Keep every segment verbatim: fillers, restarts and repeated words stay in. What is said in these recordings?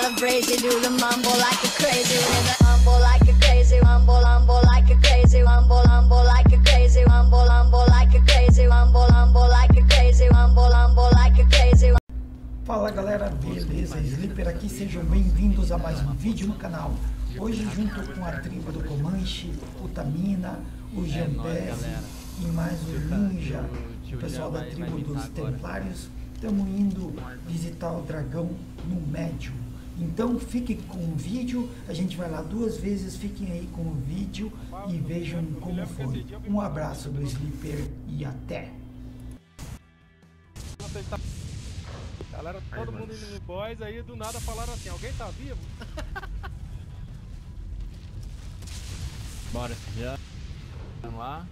celebrate, you do the mumble like a crazy with a mumble like a crazy, mumble, mumble like a crazy, mumble, mumble like a crazy, mumble, mumble like a crazy, mumble, mumble like a crazy, mumble, mumble like a crazy. Fala galera, beleza? Sleeper aqui, sejam bem-vindos a mais um vídeo no canal. Hoje junto com a tribo do Comanche, o Tamina, o Jambese e mais o Ninja, o pessoal da tribo dos Templários, estamos indo visitar o dragão no médio. Então fiquem com o vídeo, a gente vai lá duas vezes, fiquem aí com o vídeo e vejam como foi. Um abraço do Sleeper e até! Galera, todo Ai, mundo indo no boys, aí do nada falaram assim, alguém tá vivo? Bora, já. Vamos lá.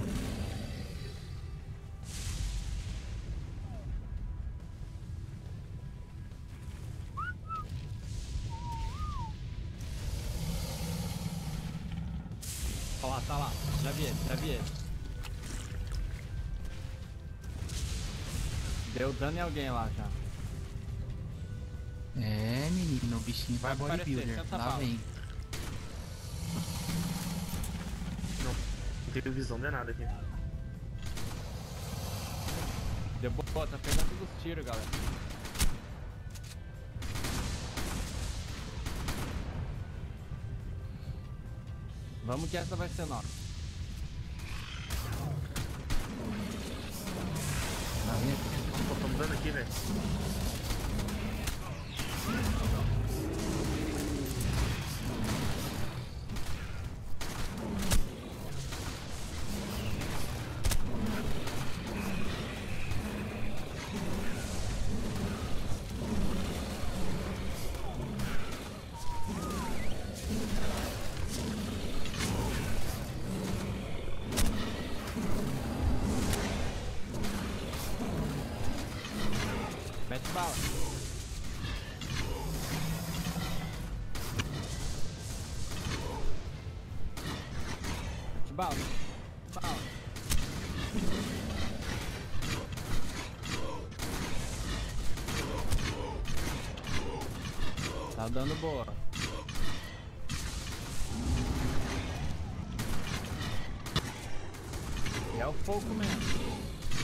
Tá lá, tá lá. Já vi ele, já vi ele. Deu dano em alguém lá já. É, menino, o bichinho vai bodybuilder, lá vem. Não, não tenho visão de nada aqui. Deu boa, tá pegando todos os tiros, galera. Vamos que essa vai ser nossa. Tô tomando aqui, velho. Mete bala. Mete bala. Bala. Tá dando boa. E é o fogo mesmo.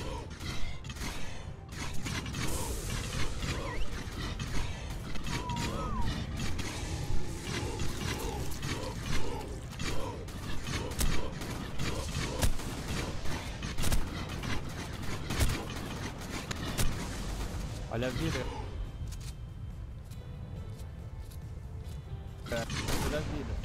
Olha a vida. É, olha a vida.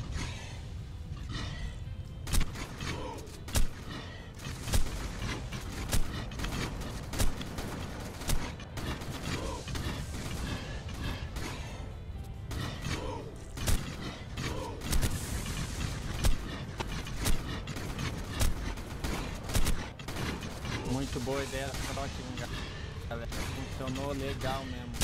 Muito boa ideia, ótimo, galera. Funcionou legal mesmo.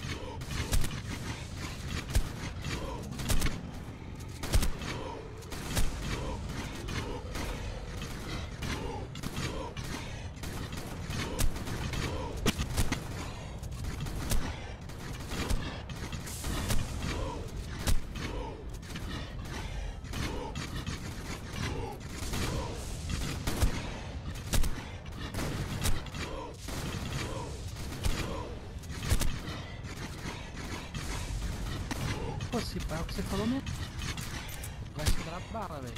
Pô, se pá, o que você falou mesmo. Vai sobrar bala, velho.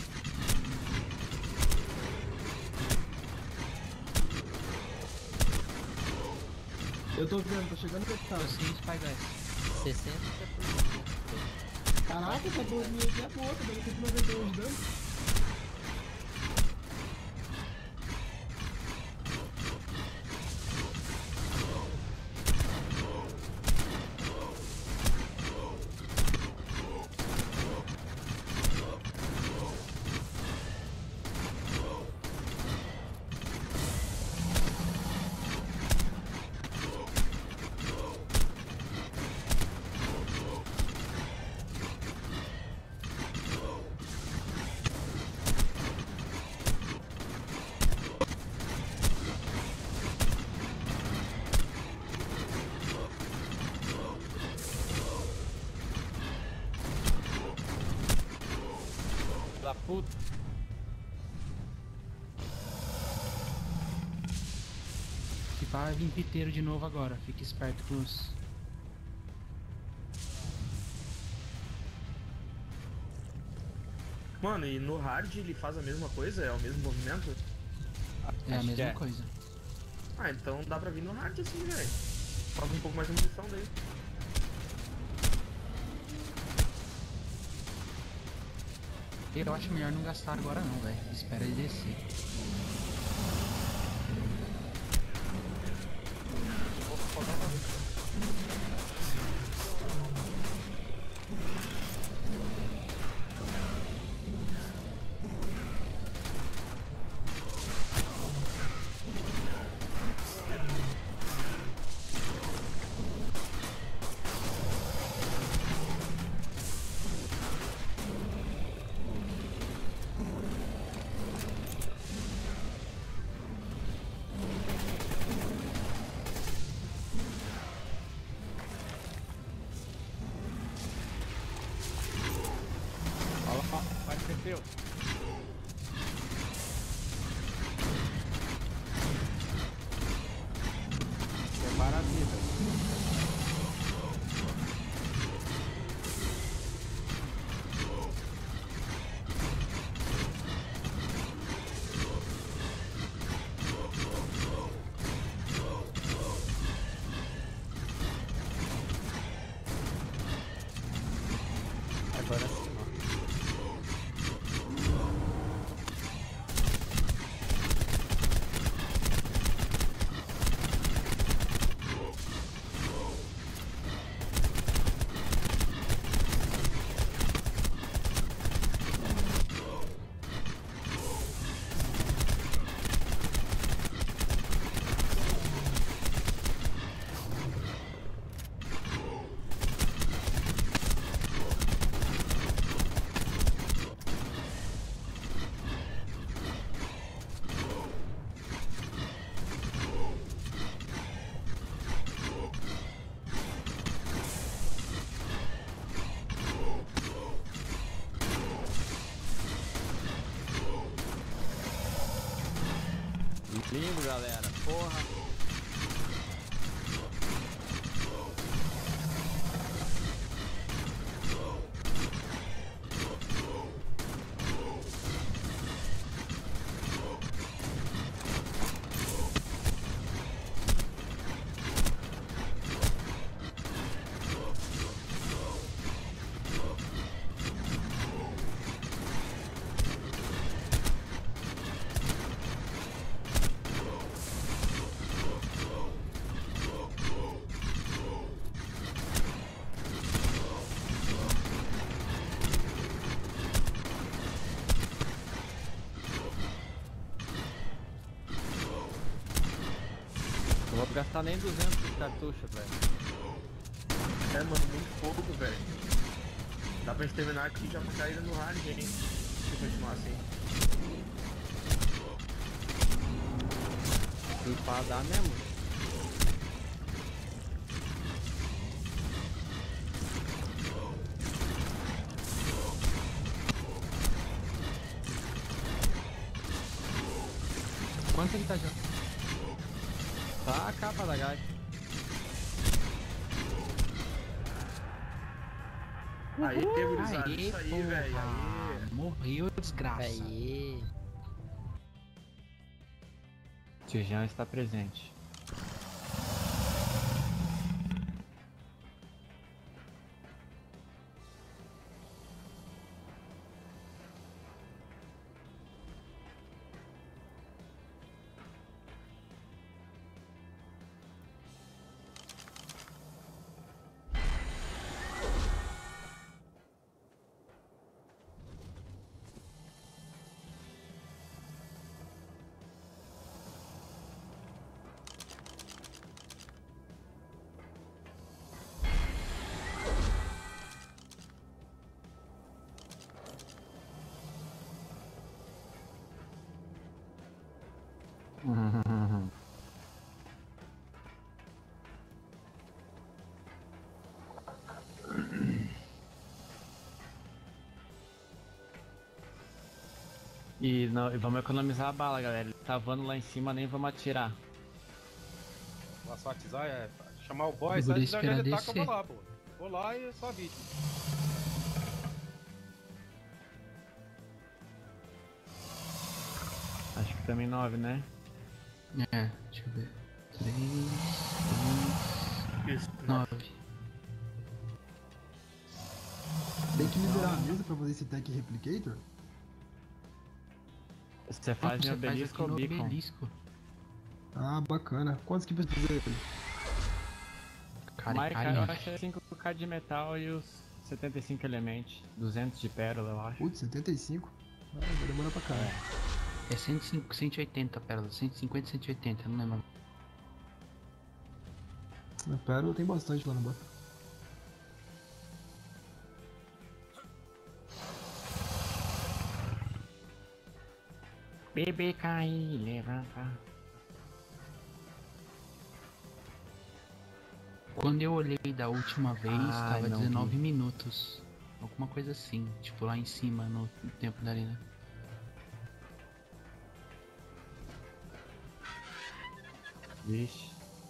Eu tô vendo, tô chegando no Tá, sim, Spy Guys. sessenta por cento. Caraca, essa bolinha aqui é boa, também tem que noventa e dois de dano. puta. Se pá, vai vir piteiro de novo agora. Fique esperto com os... Mano, e no hard ele faz a mesma coisa? É o mesmo movimento? É a Acho que mesma é. coisa. Ah, então dá pra vir no hard assim, velho. Faz um pouco mais de munição daí. Eu acho melhor não gastar agora não, velho. Espera ele descer. Olha lá, vai ser teu. Prepara a vida. Agora sim, ó. Lindo, galera. Porra. Não vou gastar nem duzentos de cartucho, velho. É, mano, muito pouco, velho. Dá pra gente terminar aqui já pra cair no hard, hein? Se continuar assim. E pra dar mesmo. Quanto ele tá jogando? Tá a capa da gaita. Aí, gurizada, Aê, isso aí, porra. velho. Aí. Morreu, desgraça. Aí. Tio Jean está presente. E, não, e vamos economizar a bala, galera. Ele tá voando lá em cima, nem vamos atirar. Lá só atizar, é. Chamar o boy, Eu só vou atizar onde esperar ele tá que eu vou descer. lá, pô. Vou lá e só vítima. Acho que também nove, né? É, deixa eu ver. três, Isso. dois, nove. Tem que liberar a mesa pra fazer esse tech replicator? Você faz Você meu obelisco ou aqui no beacon? obelisco. Ah, bacana. Quantos que precisa dele? Cara, Mais é caro, eu carinho. acho que é cinco K de metal e os setenta e cinco elementos. duzentos de pérola, eu acho. Putz, setenta e cinco? Ah, vai demorar pra caralho. É cento e cinco, cento e oitenta pérolas, cento e cinquenta, cento e oitenta, não lembro. Na pérola tem bastante lá no banco. Bebê cair, levanta. Quando eu olhei da última vez, Ah, tava não dezenove vi. minutos. Alguma coisa assim, tipo lá em cima no tempo da arena. Vixe.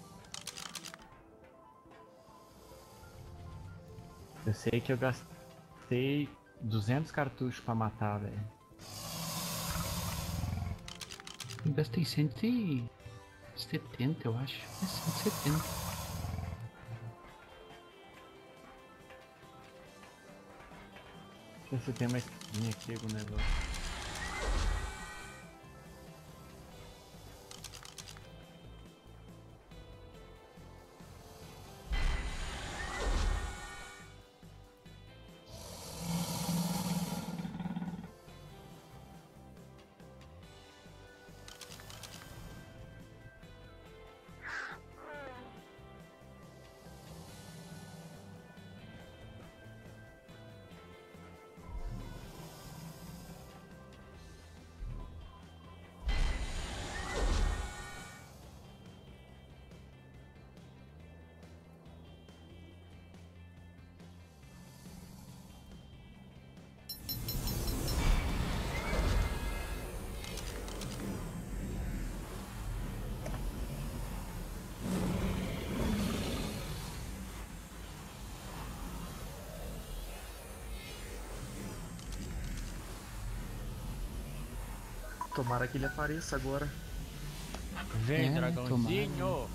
Eu sei que eu gastei duzentos cartuchos pra matar, velho. Eu gastei cento e setenta, eu acho. É cento e setenta. Deixa eu ver se tem uma esquinha aqui, algum negócio. Tomara que ele apareça agora. Vem, É, dragãozinho!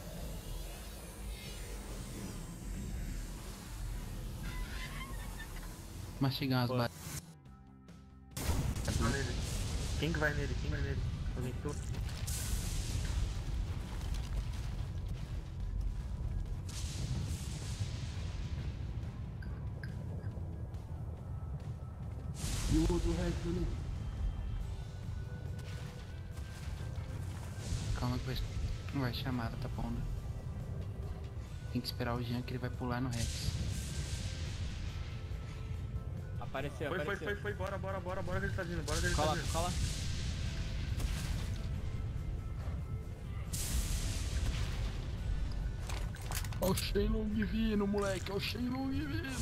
Mastigar umas Pô. balas. Vai nele. Quem que vai nele? Quem vai nele? Alguém que tu? E o outro Rex ali? Calma que vai, vai chamar, tá pondo. Tem que esperar o Jean que ele vai pular no Rex. Apareceu, Foi, foi, apareceu. foi, foi, bora, bora, bora, bora que ele tá vindo, bora que ele tá Cola, vindo. cola. Ó o Shenlong vindo, moleque, ó o Shenlong vindo.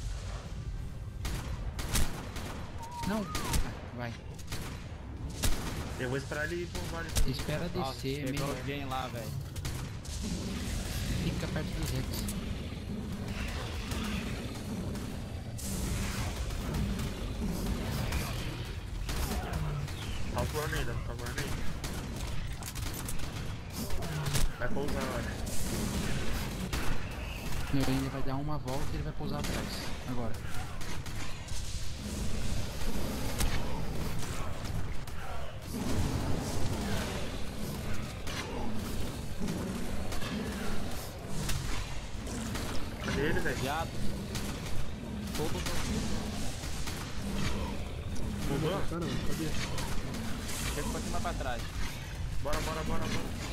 Não! Ah, vai. Eu vou esperar ele ir pro vale. Espera Nossa, descer, é pegou melhor. alguém lá, velho. Fica perto dos Rex. Tá voando ainda, tá voando ainda. Vai pousar, olha. Meu, ele vai dar uma volta e ele vai pousar atrás. Agora. Cadê ele, velho? Viado. Mudou? Caramba, cadê? Chega um pouquinho mais pra trás. Bora, bora, bora, bora.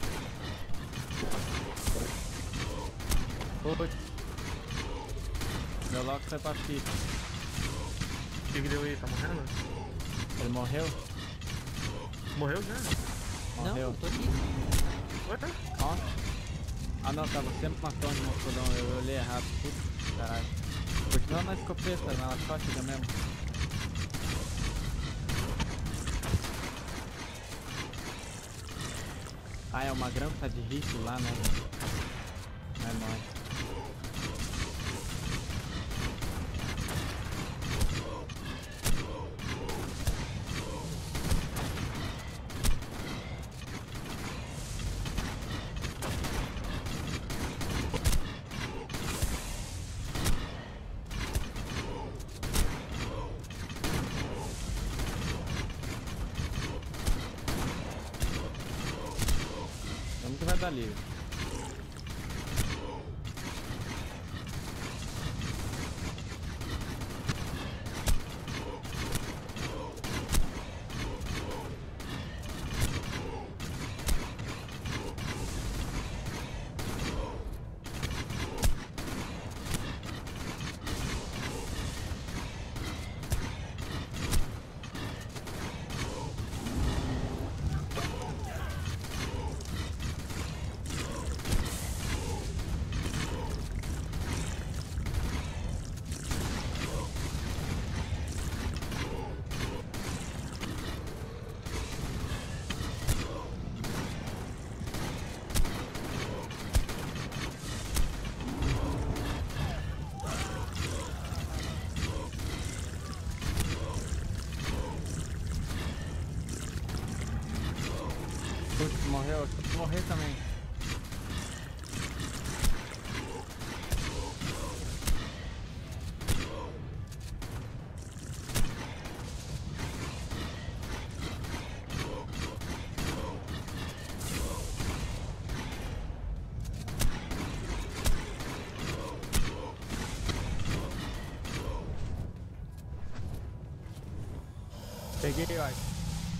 Putz. Meu logo foi pra fita. O que que deu aí? Tá morrendo? Ele morreu? Morreu já? Morreu. Não, tô aqui. Ué? Ó. Ah não, tá, você matou no fodão, eu olhei errado. Puta, caralho. Continua na escopeta, na shotgun mesmo. Ah, é o Magrão que tá de rifle lá, né? É nóis. Vamos que vai dar livre. Putz, morreu, eu vou morrer também. Peguei, eu acho.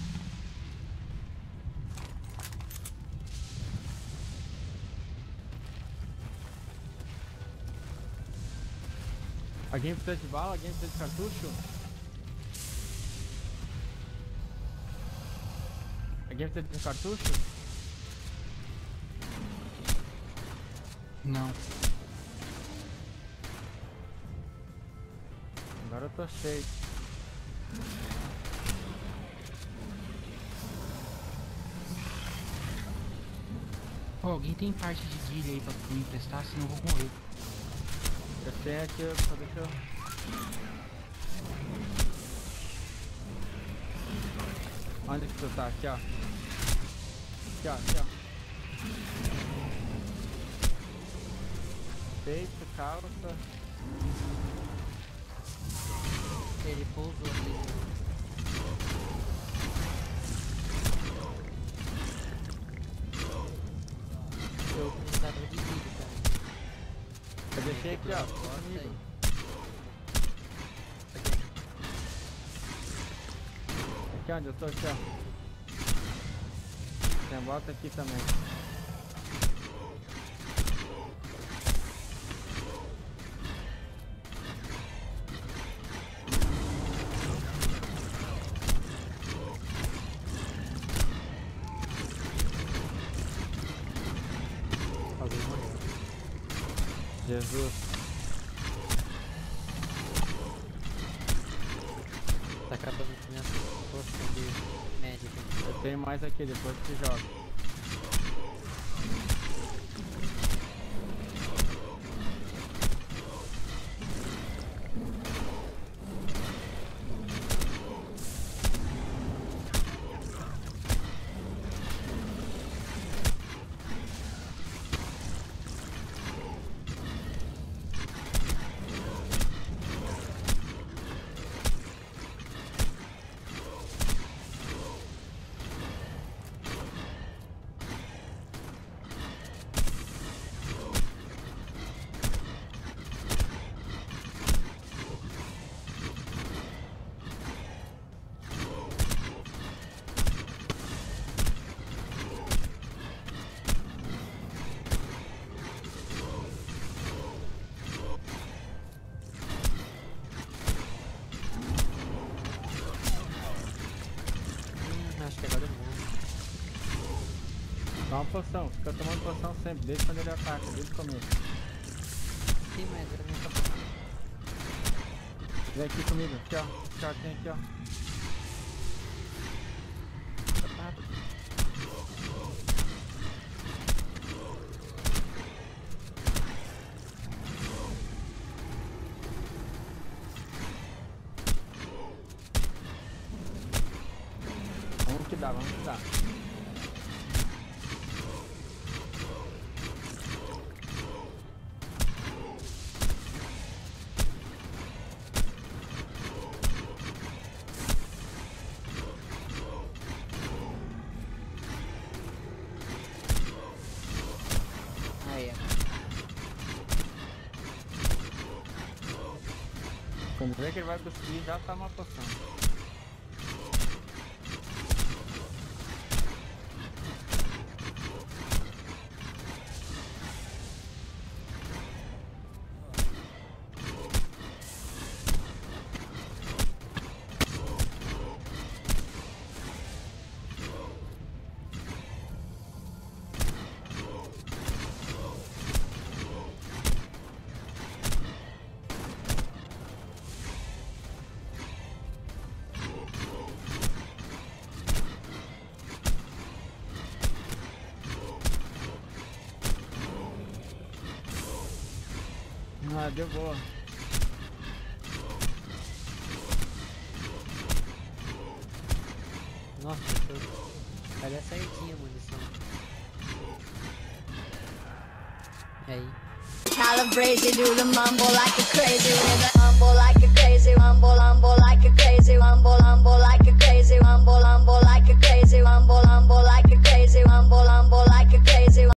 Alguém precisa de bala? Alguém precisa de cartucho? Alguém precisa de um cartucho? Não. Agora eu tô cheio. Pô, alguém tem parte de guilha aí pra me emprestar, senão eu vou morrer. Eu tenho aqui, eu só deixa eu... Onde que tu tá? Aqui, ó. Aqui, ó, aqui, ó. Peito, calça. Ele pousou ali. Eu precisava de vida, cara. Eu deixei aqui, ó. Comigo. Aqui onde eu tô, aqui, ó. Tem a bota aqui também. Alguém morreu. Jesus. Tá acabando com minha poção de médica. Eu tenho mais aqui, depois que joga. Toma poção, fica tomando poção sempre, desde quando ele ataca, desde o começo. Sim, mas era minha cabeça. Vem aqui comigo, aqui ó, aqui ó, tem aqui ó. Vamos que dá, vamos que dá. Aí, ó. Quando vê que ele vai conseguir, já tá uma poção. Ah, deu boa. Nossa, eu... Cadê certinho a munição? E aí? Calibrate, do the mumble like a crazy, with the mumble like a crazy, mumble